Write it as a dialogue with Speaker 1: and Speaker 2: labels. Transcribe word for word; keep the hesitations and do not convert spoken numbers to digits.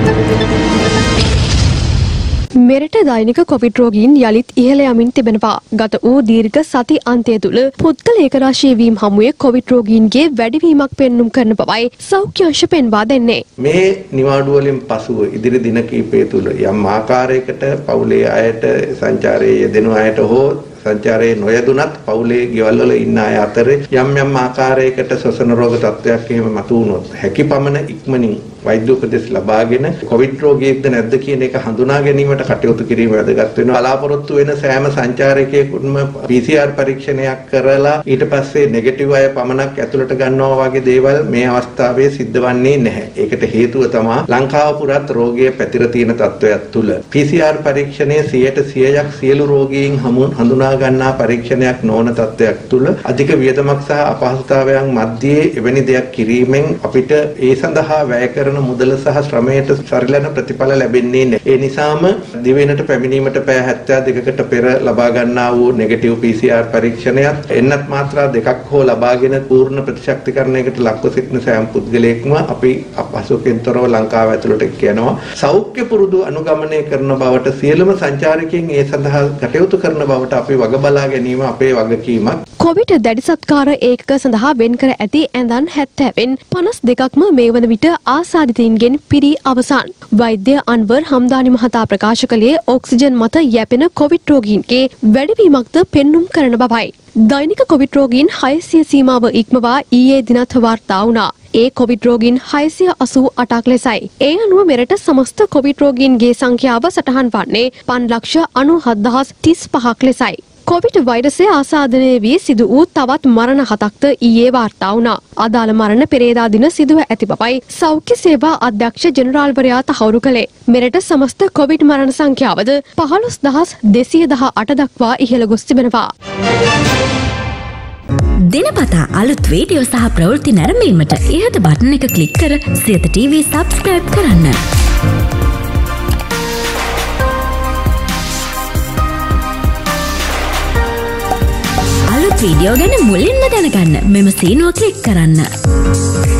Speaker 1: මෙරට දෛනික කොවිඩ් රෝගීන් යළිත් ඉහළ යමින් තිබෙනවා. ගත වූ දීර්ඝ සති අන්තය තුළ පුද්ගල ඒකරාශී වීම හමුවේ කොවිඩ් රෝගීන්ගේ වැඩිවීමක් පෙන්නුම් කරන බවයි සෞඛ්‍ය අංශ පෙන්වා දෙන්නේ.
Speaker 2: මේ නිවාඩු වලින් පසුව ඉදිරි දින කිහිපය තුළ යම් ආකාරයකට පවුලේ අයට සංචාරයේ යෙදෙන අයට හෝ සංචාරයේ නොයදුනත් පවුලේ ගෙවල් වල ඉන්න අය අතර යම් යම් ආකාරයකට ශ්වසන රෝග තත්ත්වයක් එහෙම මතුවුනොත් හැකි පමණ ඉක්මනින් වෛද්‍ය උපදෙස් ලබාගෙන කොවිඩ් රෝගියෙක්ද නැද්ද කියන එක හඳුනා ගැනීමට කටයුතු කිරීම වැදගත් වෙනවා. බලාපොරොත්තු වෙන සෑම සංචාරකයෙකුටම පී සී ආර් පරීක්ෂණයක් කරලා ඊට පස්සේ නෙගටිව් අය පමණක් ඇතුළට ගන්නවා වගේ දේවල් මේ අවස්ථාවේ සිද්ධ වන්නේ නැහැ. ඒකට හේතුව තමයි ලංකාව පුරාත් රෝගය පැතිර තියෙන තත්ත්වයක් තුල පී සී ආර් පරීක්ෂණයේ සියයට සියයක් සියලු රෝගීන් හඳුනා ගන්නා පරීක්ෂණයක් නොවන තත්ත්වයක් තුල අධික වියදමක් සහ අපහසුතාවයන් මැද්දේ එවැනි දෙයක් කිරීමෙන් අපිට ඒ සඳහා වැය කරන මුදල සහ ශ්‍රමයට සරිලන ප්‍රතිඵල ලැබෙන්නේ නැහැ. ඒ නිසාම දිවෙනට පැමිණීමට පැය හැත්තෑ දෙකකට පෙර ලබා ගන්නා වූ නෙගටිව් පී සී ආර් පරීක්ෂණයත් එන්නත් මාත්‍රා දෙකක් හෝ ලබාගෙන පූර්ණ ප්‍රතිශක්තිකරණයකට ලක්ව සිටින සෑම පුද්ගලයෙක්ම අපි අපහසුකෙන් තොරව ලංකාව ඇතුළට යනවා. සෞඛ්‍ය පුරුදු අනුගමනය කරන බවට සියලුම සංචාරකයන් ඒ සඳහා කටයුතු කරන බවට අපි වග බලා ගැනීම අපේ වගකීමක්.
Speaker 1: කොවිඩ් දැඩි සත්කාර ඒකක සඳහා වෙන් කර ඇති ඇඳන් හැත්තෑවෙන් පනස් දෙකක්ම මේ වන විට ආසාදිතයින්ගෙන් පිරී අවසන්. වෛද්‍ය අන්වර් හම්දානි මහතා ප්‍රකාශ කළේ ඔක්සිජන් මත යැපෙන කොවිඩ් රෝගීන්ගේ වැඩිවීමක්ද පෙන්නුම් කරන බවයි. දෛනික කොවිඩ් රෝගීන් හයසිය සීමාව ඉක්මවා ඊයේ දිනත් වාර්තා වුණා. ඒ කොවිඩ් රෝගීන් හයසිය අසූ අටක් ලෙසයි. ඒ අනුව මෙරට සමස්ත කොවිඩ් රෝගීන්ගේ සංඛ්‍යාව සටහන් වන්නේ පන්ලක්ෂ අනූහත් දහස් තිස් පහක් ලෙසයි. කොවිඩ් වෛරසය ආසාදනය වී සිදු වූ තවත් මරණ හතක්ද ඊයේ වාර්තා වුණා. අදාළ මරණ පෙරේදා දින සිදුව ඇති බවයි සෞඛ්‍ය සේවා අධ්‍යක්ෂ ජෙනරාල්වරයා තහවුරු කළේ. මෙරට සමස්ත කොවිඩ් මරණ සංඛ්‍යාවද පහළොස් දහස් දෙසිය දහ අට දක්වා ඉහළ ගොස් තිබෙනවා.
Speaker 3: දිනපතා අලුත් වීඩියෝ සහ ප්‍රවෘත්ති නැරඹීමට ඉහත බටන් එක ක්ලික් කර සියත ටීවී සබ්ස්ක්‍රයිබ් කරන්න. අලුත් වීඩියෝ ගැන මුලින්ම දැනගන්න මෙම සීනුව ක්ලික් කරන්න.